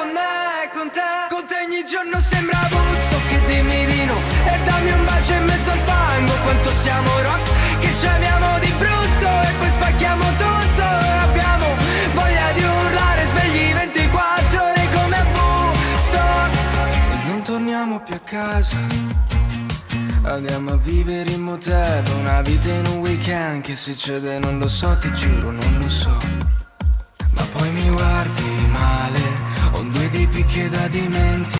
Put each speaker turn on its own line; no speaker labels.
con te ogni giorno sembra Woodstock. Che dimmi di no e dammi un bacio in mezzo al fango. Quanto siamo rock, che ci amiamo di brutto e poi spacchiamo tutto. E abbiamo voglia di urlare svegli 24 ore come a Woodstock. E non torniamo più a casa, andiamo a vivere in motel, una vita in un weekend. Che succede non lo so, ti giuro non lo so. Ma poi mi guardi male, ho due tipi che da dimentico.